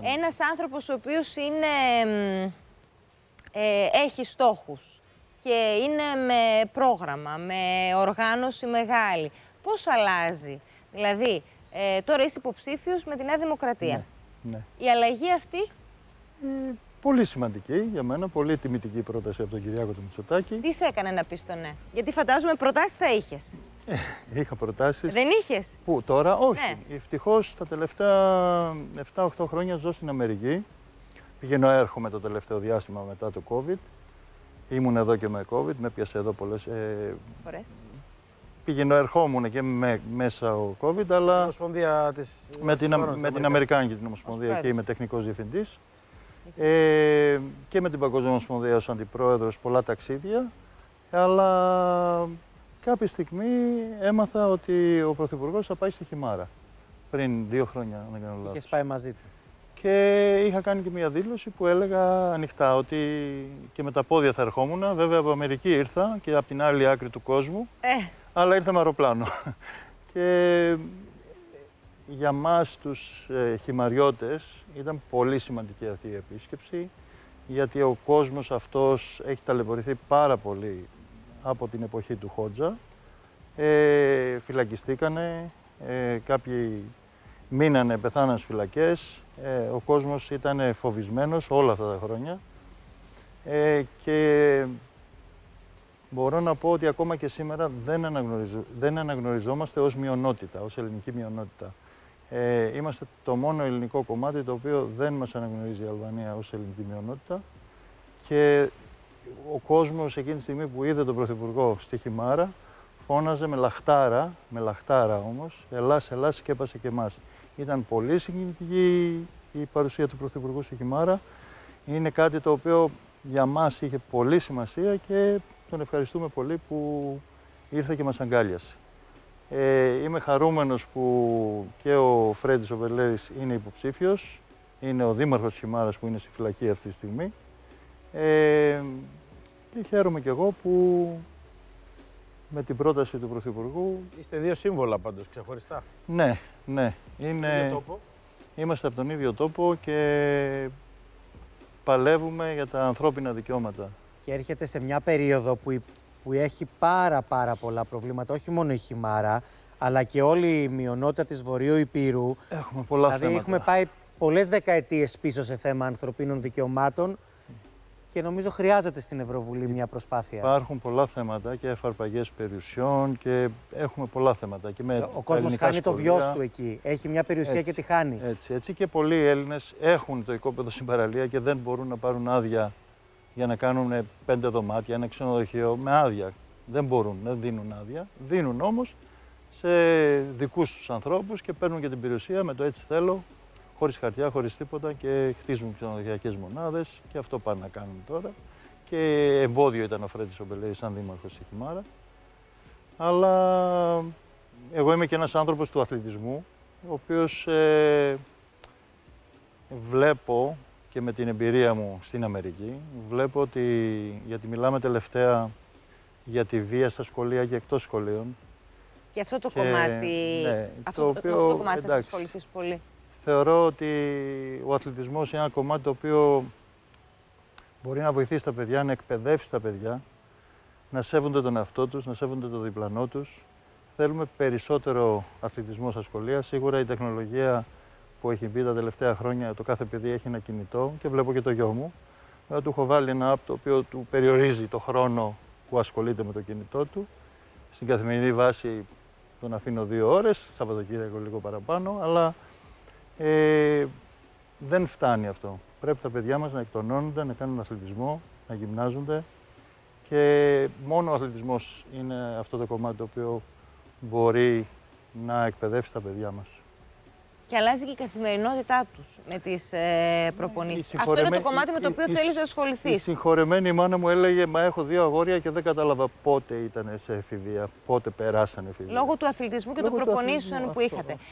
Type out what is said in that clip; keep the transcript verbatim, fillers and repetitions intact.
Ένας άνθρωπος ο οποίος είναι, ε, έχει στόχους και είναι με πρόγραμμα, με οργάνωση μεγάλη. Πώς αλλάζει? Δηλαδή, ε, τώρα είσαι υποψήφιος με τη Νέα Δημοκρατία. Ναι, ναι. Η αλλαγή αυτή... Ε, πολύ σημαντική για μένα, πολύ τιμητική πρόταση από τον Κυριάκο του Μητσοτάκη. Τι σε έκανε να πεις το ναι? Γιατί φαντάζομαι προτάσεις θα είχες. Ε, είχα προτάσεις. Δεν είχες? Πού, τώρα, όχι. Ναι. Ευτυχώς τα τελευταία επτά οχτώ χρόνια ζω στην Αμερική. Πηγαίνω έρχομαι το τελευταίο διάστημα μετά το COVID. Ήμουν εδώ και με COVID, με έπιασε εδώ πολλές ε, φορές. Πηγαίνω ερχόμουν και με, μέσα ο COVID, αλλά της... με την, με την Αμερικάνικη την Ομοσπονδία και είμαι τεχνικός διευθυντής. Ε, και με την Παγκόσμια Ομοσπονδία ως αντιπρόεδρος, πολλά ταξίδια, αλλά κάποια στιγμή έμαθα ότι ο Πρωθυπουργός θα πάει στη Χιμάρα, πριν δύο χρόνια, αν δεν κάνω λάθος. Είχες πάει μαζί του. Και είχα κάνει και μια δήλωση που έλεγα ανοιχτά ότι και με τα πόδια θα ερχόμουν. Βέβαια από Αμερική ήρθα και από την άλλη άκρη του κόσμου, ε. αλλά ήρθα με αεροπλάνο. Και για μας τους ε, χιμαριώτες ήταν πολύ σημαντική αυτή η επίσκεψη, γιατί ο κόσμος αυτός έχει ταλαιπωρηθεί πάρα πολύ από την εποχή του Χότζα. Ε, φυλακιστήκανε, ε, κάποιοι μείνανε, πεθάναν στις φυλακές, ε, ο κόσμος ήταν φοβισμένος όλα αυτά τα χρόνια ε, και μπορώ να πω ότι ακόμα και σήμερα δεν, αναγνωριζο, δεν αναγνωριζόμαστε ως μειονότητα, ως ελληνική μειονότητα. Ε, είμαστε το μόνο ελληνικό κομμάτι το οποίο δεν μας αναγνωρίζει η Αλβανία ως ελληνική μειονότητα και ο κόσμος εκείνη τη στιγμή που είδε τον Πρωθυπουργό στη Χιμάρα φώναζε με λαχτάρα, με λαχτάρα όμως, Ελλάς, Ελλάς, σκέπασε και εμάς. Ήταν πολύ συγκινητική η παρουσία του Πρωθυπουργού στη Χιμάρα. Είναι κάτι το οποίο για μας είχε πολύ σημασία και τον ευχαριστούμε πολύ που ήρθε και μας αγκάλιασε. Ε, είμαι χαρούμενος που και ο Φρέντης ο Βελέρης είναι υποψήφιος. Είναι ο δήμαρχος Χιμάρας που είναι στη φυλακή αυτή τη στιγμή. Ε, και χαίρομαι κι εγώ που με την πρόταση του Πρωθυπουργού... Είστε δύο σύμβολα πάντως, ξεχωριστά. Ναι, ναι. Είναι... τόπο. Είμαστε από τον ίδιο τόπο και παλεύουμε για τα ανθρώπινα δικαιώματα. Και έρχεται σε μια περίοδο που, που έχει πάρα πάρα πολλά προβλήματα, όχι μόνο η Χιμάρα, αλλά και όλη η μειονότητα της Βορείου Ηπείρου. Έχουμε πολλά δηλαδή, θέματα. έχουμε πάει πολλές δεκαετίες πίσω σε θέμα ανθρωπίνων δικαιωμάτων και νομίζω χρειάζεται στην Ευρωβουλή μια προσπάθεια. Υπάρχουν πολλά θέματα και εφαρπαγές περιουσιών και έχουμε πολλά θέματα. Και με ο κόσμος χάνει σχολεία. το βιός του εκεί. Έχει μια περιουσία έτσι, και τη χάνει. Έτσι, έτσι και πολλοί Έλληνες έχουν το οικόπεδο στην παραλία και δεν μπορούν να πάρουν άδεια για να κάνουν πέντε δωμάτια, ένα ξενοδοχείο με άδεια. Δεν μπορούν, δεν δίνουν άδεια. Δίνουν όμως σε δικούς τους ανθρώπους και παίρνουν και την περιουσία με το έτσι θέλω, χωρίς χαρτιά, χωρίς τίποτα και χτίζουν ξενοδοχειακές μονάδες και αυτό πάνε να κάνουν τώρα. Και εμπόδιο ήταν ο Φρέντης ο Μπελέρης σαν δήμαρχος στη Χιμάρα. Αλλά εγώ είμαι και ένας άνθρωπος του αθλητισμού, ο οποίος ε, βλέπω και με την εμπειρία μου στην Αμερική, βλέπω ότι, γιατί μιλάμε τελευταία για τη βία στα σχολεία και εκτός σχολείων. Και αυτό το και, κομμάτι, ναι, αυτό, το, οποίο, οποίο, αυτό το κομμάτι εντάξει, θα σας ασχοληθείς πολύ. Θεωρώ ότι ο αθλητισμός είναι ένα κομμάτι το οποίο μπορεί να βοηθήσει τα παιδιά, να εκπαιδεύσει τα παιδιά, να σέβονται τον εαυτό τους, να σέβονται το διπλανό τους. Θέλουμε περισσότερο αθλητισμό στα σχολεία. Σίγουρα η τεχνολογία που έχει μπει τα τελευταία χρόνια, το κάθε παιδί έχει ένα κινητό και βλέπω και το γιο μου. Του έχω βάλει ένα app το οποίο του περιορίζει το χρόνο που ασχολείται με το κινητό του. Στην καθημερινή βάση τον αφήνω δύο ώρες, Σαββατοκύριακο λίγο παραπάνω, αλλά ε, δεν φτάνει αυτό. Πρέπει τα παιδιά μας να εκτονώνονται, να κάνουν αθλητισμό, να γυμνάζονται και μόνο ο αθλητισμός είναι αυτό το κομμάτι το οποίο μπορεί να εκπαιδεύσει τα παιδιά μας. Και αλλάζει και η καθημερινότητά τους με τις ε, προπονήσεις. Αυτό είναι το κομμάτι με το οποίο η, θέλεις να ασχοληθείς. Η συγχωρεμένη μάνα μου έλεγε «Μα έχω δύο αγόρια και δεν κατάλαβα πότε ήταν σε εφηβεία, πότε περάσανε εφηβεία». Λόγω του αθλητισμού και Λόγω των προπονήσεων που είχατε.